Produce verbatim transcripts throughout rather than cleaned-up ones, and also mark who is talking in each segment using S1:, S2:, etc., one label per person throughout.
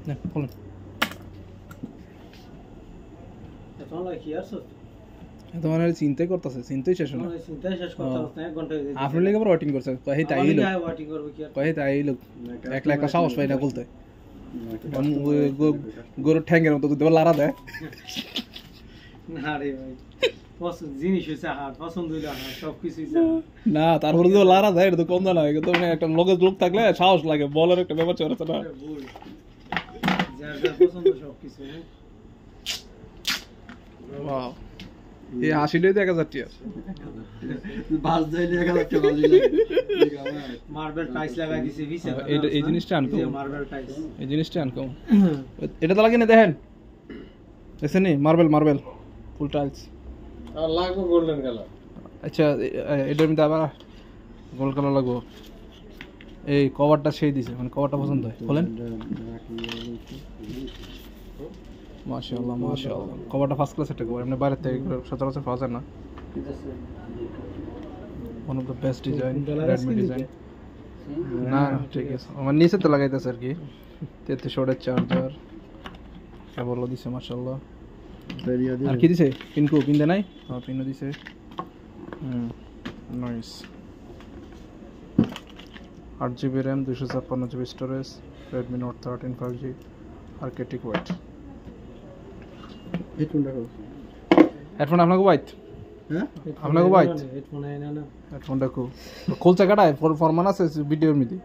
S1: না বলুন
S2: এখন কি আসছো
S1: তোমার চিন্তাই করতেছে চিন্তাই শেষ না
S2: চিন্তাই শেষ করতে হচ্ছে এক ঘন্টা
S1: আপনি লেগে ওয়েটিং করছে কই তাই লোক
S2: ওয়েটিং করব কি
S1: কই তাই লোক এক লাখ সাহস পাই না বলতে গরু ঠ্যাঙ্গের মতো যদি লারা দেয়
S2: না রে ভাই পছন্দ জিনিস হইছে হাট পছন্দ হইলো হাট সব কিছুই
S1: না তারপরে যদি লারা দেয় এটা তো কম না কিন্তু মানে একটা লোকের লোক থাকলে সাহস লাগে বলার একটা ব্যাপার চলে না
S2: যার যার পছন্দ সব কিছু হ্যাঁ
S1: ওয়াও এই হাসিলেই তো এক হাজার টি আছে
S3: বাস যাইলে এক হাজার টাকা লাগে
S2: মার্বেল টাইলস লাগাই দিছে ভিসে
S1: এই এই জিনিসটা আনকো
S2: মার্বেল টাইলস
S1: এই জিনিসটা আনকো এটা তো লাগে না দেখেন দেখছেন নি মার্বেল মার্বেল ফুল টাইলস
S3: আর লাগবে গোল্ডেন কালার
S1: আচ্ছা এটার মধ্যে আবার গোল্ড কালার লাগবে এই কভারটা সেই দিছে মানে কভারটা পছন্দ হয় বলেন মাশাআল্লাহ মাশাআল্লাহ কভারটা ফার্স্ট ক্লাস একটা কভার এমনি বাইরে থেকে সচরাচর পাওয়া যায় না one of the best design Redmi design না ঠিক আছে আমার নিচে তো লাগাইতেছে আর কি তেত্রিশ ওয়াটের চার্জার কেবলও দিছে মাশাআল্লাহ আর কি দিছে পিনকো পিন দে নাই হ্যাঁ পিনও দিছে হুম নাইস আট জিবি র্যাম দুইশো ছাপ্পান্ন GB storage Redmi Note thirteen five G Arctic white
S3: headphone রাখো
S1: হেডফোন আপনাকে বাইত
S3: হ্যাঁ
S1: আপনাকে বাইত
S2: হেডফোন আই না না
S1: হেডফোন রাখো খোলচা কাটায় ফরমান আছে ভিডিওর মধ্যে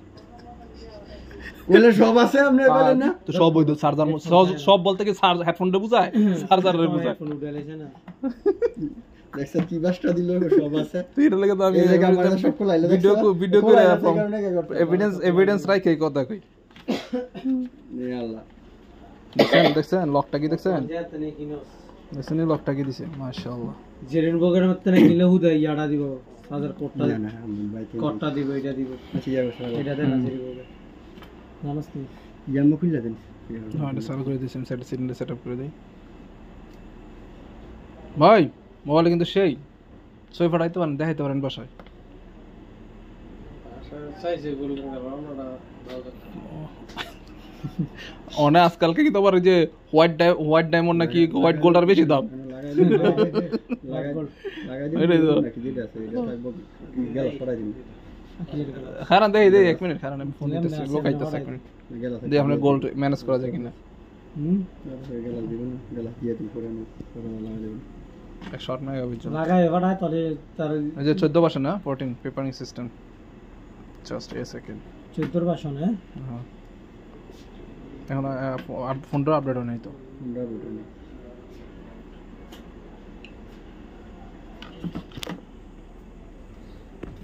S3: বলে সব আছে আপনি বলেন না
S1: তো সব ওই তো চার্জার সব বলতে কি চার্জ হেডফোনটা বুঝায় চার্জারের বুঝায়
S2: হেডফোন উঠাইছে না
S3: দেখছেন কি বাসটা দিল সব আছে
S1: তুই এটা লাগে তো আমি
S3: এই জায়গা আমাদের সব খোলাইলো
S1: ভিডিও ভিডিও করে এভিডেন্স এভিডেন্স রাখে কথা কই
S3: নে আল্লাহ
S1: দেখছেন দেখছেন লকটা কি দেখছেন
S2: যাতে নে কিনো
S1: দেখছেন লকটা কি দিছে মাশাআল্লাহ
S2: জেরেন বগের মধ্যে না কিনলে হুদা ইয়াডা দিব হাজার কোটটা
S3: না না আমি বাইকে
S2: কোটটা দিব এটা দিব
S3: আচ্ছা যাও স্যার
S2: এটা দেন না জেরেন বগের নমস্তে
S3: জামা খুলে দেন
S1: হ্যাঁ এটা সারা করে দিয়েছেন সেট সিলিন্ডার সেটআপ করে দেই ভাই মোবাইল কিন্তু সেই ছয় ফাটাইতে পারেন দেখাইতে পারেন বাসায়
S2: সাইজে গোল্ডেন কালার ওনাটা
S1: অনে আজকালকে কি তোমার ওই যে হোয়াইট হোয়াইট ডায়মন্ড নাকি হোয়াইট গোল্ড আর বেশি দাম
S3: লাগাই লাগাই
S1: এটাই তো।
S3: দিন নাকি যেটা আছে এটা থাকবো গেল সরাই দিন
S1: খারান দেই দেই এক মিনিট খারান আমি ফোন দিতেছি লোকাইতেছি এক মিনিট
S3: গেল
S1: দিয়ে আমরা গোল্ড ম্যানেজ করা যায় কিনা
S2: হুম
S3: গেল দিবেন গেল দিয়ে দিন করে নো করে লাগাই দিবেন
S1: এক শর্ট মেগা পিক্সেল
S2: লাগাই এবারে তাহলে তার
S1: এই যে চোদ্দ ভাষা না ফোরটিন পেপারিং সিস্টেম জাস্ট এ সেকেন্ড
S2: চৌদ্দ ভাষণ হ্যাঁ
S1: হ্যাঁ এখন ফোনটা আপডেট হয় নাই তো
S3: আমরা বলতে